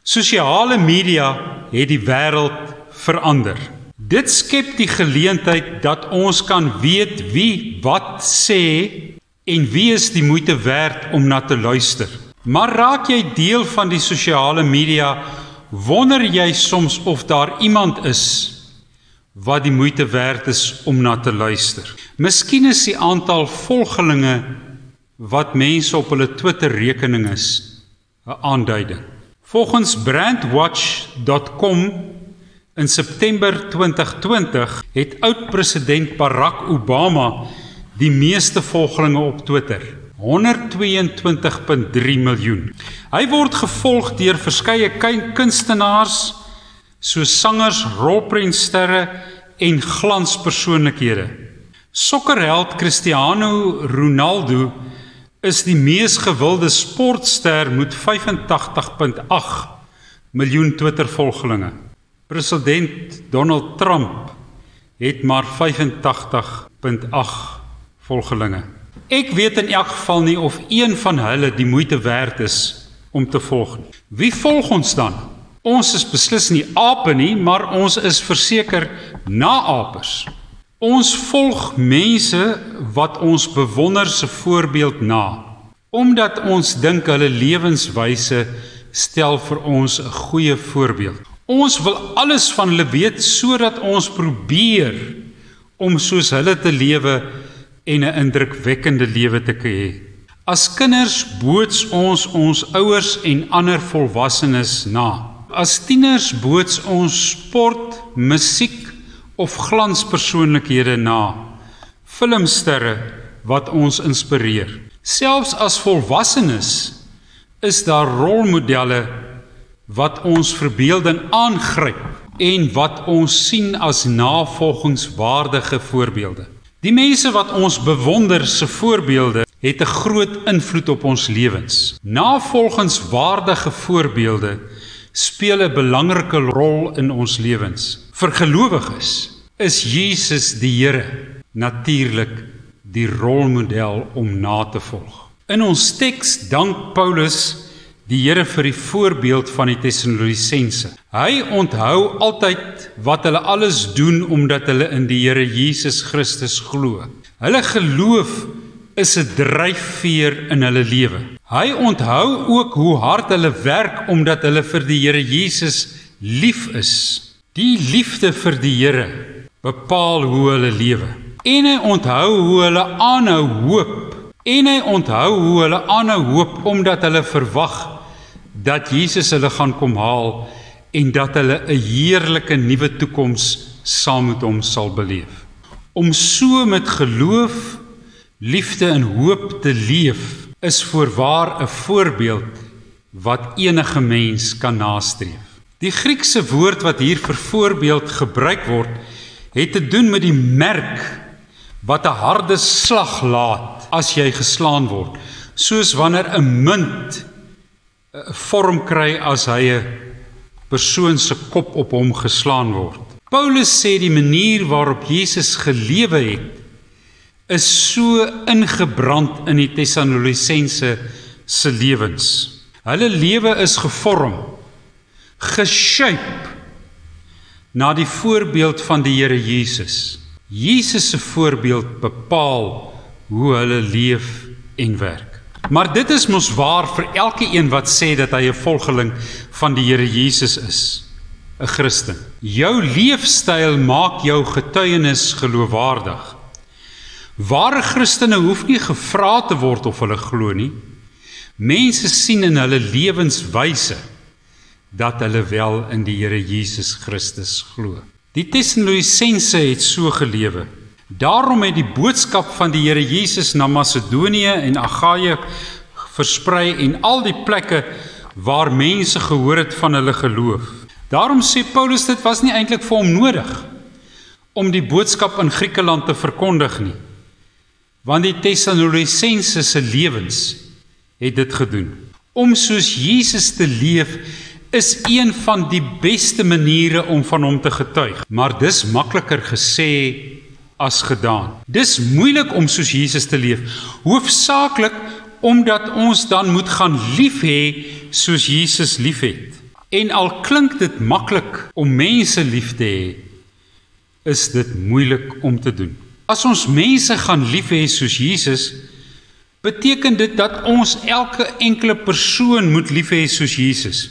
Sosiale media het die wêreld verander. Dit skep die geleentheid dat ons kan weet wie wat sê en wie is die moeite werd om na te luister. Maar raak jy deel van die sosiale media, wonder jy soms of daar iemand is wat die moeite werd is om na te luister. Miskien is die aantal volgelinge wat mense op hulle Twitter-rekening is 'n aanduiding. Volgens brandwatch.com in September 2020 het oud-president Barack Obama die meeste volgelinge op Twitter, 122.3 miljoen. Hy word gevolg deur verskeie kunstenaars, soos sangers, rolprentsterre en glanspersoonlikhede. Sokkerheld Cristiano Ronaldo is die mees gewilde sportster met 85.8 miljoen Twitter-volgelinge. President Donald Trump het maar 85.8 volgelinge. Ek weet in elk geval nie of een van hulle die moeite werd is om te volg nie. Wie volg ons dan? Ons is beslis nie ape nie, maar ons is verseker naapers. Ons volg mense wat ons bewonder se voorbeeld na, omdat ons dink hulle lewenswyse stel vir ons 'n goeie voorbeeld. Ons wil alles van hulle weet sodat ons probeer om soos hulle te lewe en 'n indrukwekkende lewe te hê. As kinders boots ons ouers en ander volwassenes na. As tieners boots ons sport, musiek of glanspersoonlikhede na. Filmsterre wat ons inspireer. Selfs as volwassenes is daar rolmodelle wat ons verbeelding aangryp en wat ons sien as navolgingswaardige voorbeelde. Die mense wat ons bewonder se voorbeelde het 'n groot invloed op ons lewens. Navolgingswaardige voorbeelde speel 'n belangrike rol in ons lewens. Vir gelowiges is Jesus die Here natuurlik die rolmodel om na te volg. In ons teks dank Paulus die Here vir die voorbeeld van die Tessalonisense. Hy onthou altyd wat hulle alles doen omdat hulle in die Here Jesus Christus glo. Hulle geloof is 'n dryfveer in hulle lewe. Hy onthou ook hoe hard hulle werk omdat hulle vir die Here Jesus lief is. Die liefde vir die Here bepaal hoe hulle lewe. En hy onthou hoe hulle aanhou hoop. Omdat hulle verwag dat Jesus hulle gaan kom haal en dat hulle 'n heerlike nuwe toekoms saam met hom sal beleef. Om so met geloof, liefde en hoop te leef is voorwaar 'n voorbeeld wat enige mens kan nastreef. Die Griekse woord wat hier vir voorbeeld gebruik word, het te doen met die merk wat 'n harde slag laat as jy geslaan word, soos wanneer 'n munt 'n vorm kry as hy 'n persoon se kop op hom geslaan word. Paulus sê die manier waarop Jesus gelewe het, is so ingebrand in die Tessalonisense se lewens. Hulle lewe is gevorm, geshape na die voorbeeld van die Here Jesus. Jesus se voorbeeld bepaal hoe hulle leef en werk. Maar dit is mos waar vir elke een wat sê dat hy 'n volgeling van die Here Jesus is, 'n Christen. Jou leefstyl maak jou getuienis geloofwaardig. Ware Christene hoef nie gevra te word of hulle glo nie. Mense sien in hulle lewenswyse dat hulle wel in die Here Jesus Christus glo. Die Tessalonisense het so gelewe. Daarom het die boodskap van die Here Jesus na Macedonië en Agaia versprei en al die plekke waar mense gehoor het van hulle geloof. Daarom sê Paulus dit was nie eintlik vir hom nodig om die boodskap in Griekeland te verkondig nie, want die Tessalonisense se lewens het dit gedoen. Om soos Jesus te leef is een van die beste maniere om van hom te getuig, maar dis makliker gesê as gedaan. Dis moeilik om soos Jesus te leef, hoofsaaklik omdat ons dan moet gaan lief hê soos Jesus lief het. En al klink dit maklik om mense lief te hê, is dit moeilik om te doen. As ons mense gaan lief hê soos Jesus, beteken dit dat ons elke enkele persoon moet lief hê soos Jesus.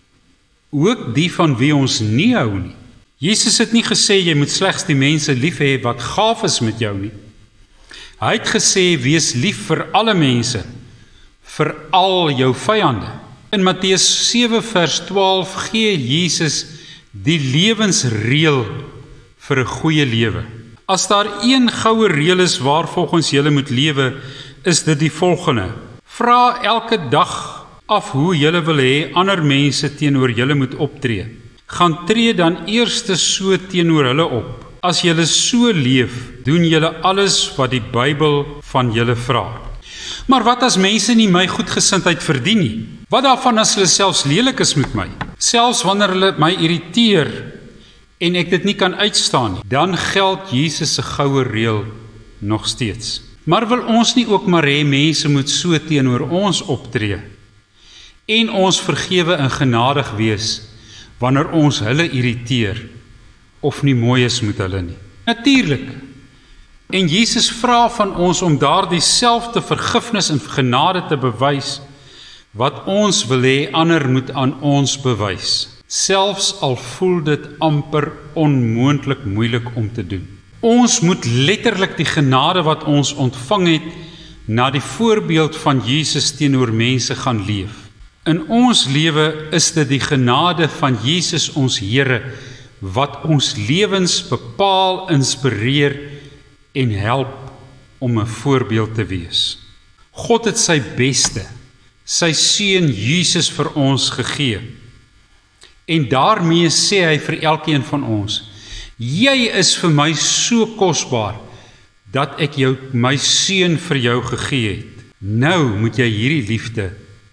Ook die van wie ons nie hou nie. Jesus het nie gesê jy moet slegs die mense lief hê wat gaaf is met jou nie. Hy het gesê wees lief vir alle mense, vir al jou vyande. In Matteus 7 vers 12 gee Jesus die lewensreël vir 'n goeie lewe. As daar een goue reël is waarvolgens jy moet lewe, is dit die volgende. Vra elke dag af hoe jy wil hê ander mense teenoor julle moet optree. Gaan tree dan eers so teenoor hulle op. As julle so leef, doen julle alles wat die Bybel van julle vra. Maar wat as mense nie my goedgesindheid verdien nie? Wat daarvan as hulle selfs lelik is met my? Selfs wanneer hulle my irriteer en ek dit nie kan uitstaan nie, dan geld Jesus se goue reël nog steeds. Maar wil ons nie ook maar hê mense moet so teenoor ons optree en ons vergewe en genadig wees wanneer ons hulle irriteer of nie mooi is met hulle nie? Natuurlik. En Jesus vra van ons om daardie selfde vergifnis en genade te bewys wat ons wil hê ander moet aan ons bewys. Selfs al voel dit amper onmoontlik moeilik om te doen. Ons moet letterlik die genade wat ons ontvang het na die voorbeeld van Jesus teenoor mense gaan leef. In ons lewe is dit die genade van Jesus ons Here wat ons lewens bepaal, inspireer en help om 'n voorbeeld te wees. God het sy beste, sy seun Jesus vir ons gegee. En daarmee sê hy vir elkeen van ons, jy is vir my so kosbaar, dat ek my seun vir jou gegee het. Nou moet jy hierdie liefde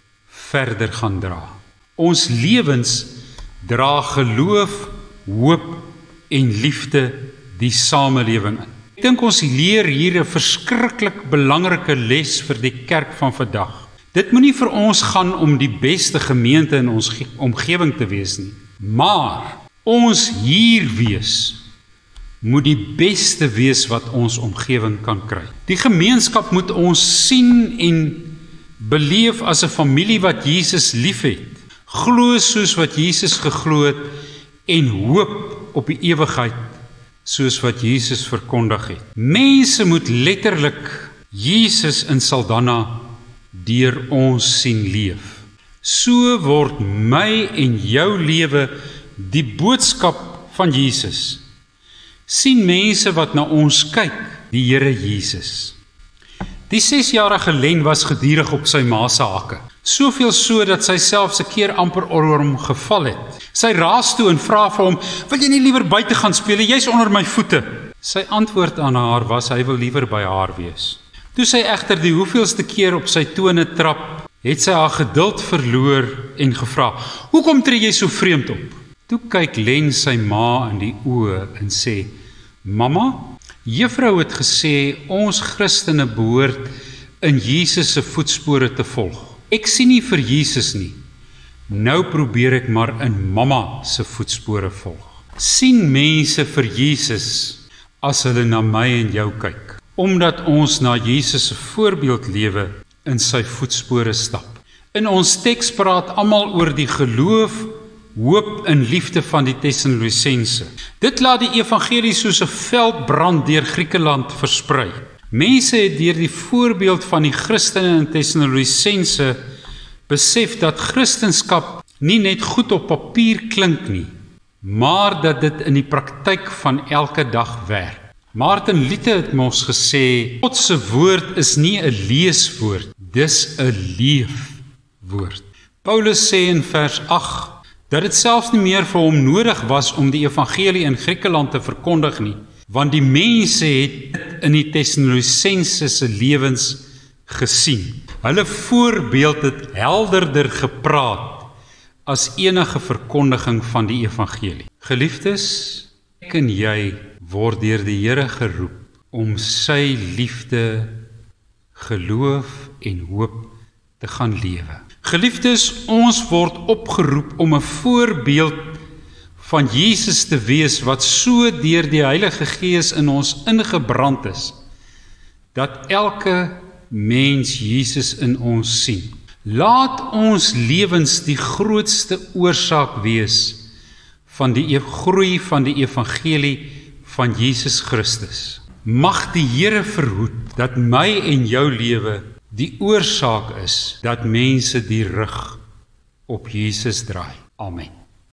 verder gaan dra. Ons lewens dra geloof, hoop en liefde die samelewing in. Ek dink ons leer hier 'n verskriklik belangrike les vir die kerk van vandag. Dit moenie vir ons gaan om die beste gemeente in ons omgewing te wees nie, maar ons hier wees moet die beste wees wat ons omgewing kan kry. Die gemeenskap moet ons sien en beleef as 'n familie wat Jesus liefhet, glo soos wat Jesus geglo het en hoop op die ewigheid soos wat Jesus verkondig het. Mense moet letterlik Jesus in Saldanha deur ons sien leef. So word my en jou lewe die boodskap van Jesus. Sien mense wat na ons kyk, die Here Jesus. Die 6-jarige Len was gedurig op sy ma se hakke. Soveel so dat sy selfs 'n keer amper oor hom geval het. Sy raas toe en vra vir hom, wil jy nie liewer buite gaan speel, jy's onder my voete. Sy antwoord aan haar was, hy wil liewer by haar wees. Toe sy egter die hoeveelste keer op sy tone trap, het sy haar geduld verloor en gevra, hoekom tree jy so vreemd op? Toe kyk Len sy ma in die oë en sê, mamma, juffrou het gesê, ons Christene behoort in Jesus se voetspore te volg. Ek sien nie vir Jesus nie. Nou probeer ek maar in mamma se voetspore volg. Sien mense vir Jesus as hulle na my en jou kyk, omdat ons na Jesus se voorbeeld lewe in sy voetspore stap. In ons teks praat almal oor die geloof, hoop en liefde van die Tessalonisense. Dit laat die evangelie soos 'n veldbrand deur Griekeland versprei. Mense het deur die voorbeeld van die Christene in Tessalonisense besef dat Christenskap nie net goed op papier klink nie, maar dat dit in die praktyk van elke dag werk. Martin Luther het mos gesê, God se woord is nie 'n leeswoord, dis 'n leefwoord. Paulus sê in vers 8, dat dit selfs nie meer vir hom nodig was om die evangelie in Griekeland te verkondig nie, want die mense het dit in die Tessalonisense se lewens gesien. Hulle voorbeeld het helderder gepraat as enige verkondiging van die evangelie. Geliefdes, ek en jy word deur die Here geroep om sy liefde, geloof en hoop te gaan lewe. Geliefdes, ons word opgeroep om 'n voorbeeld van Jesus te wees wat so deur die Heilige Gees in ons ingebrand is, dat elke mens Jesus in ons sien. Laat ons lewens die grootste oorsaak wees van die groei van die evangelie van Jesus Christus. Mag die Here verhoed dat my en jou lewe die oorsaak is dat mense die rug op Jesus draai. Amen.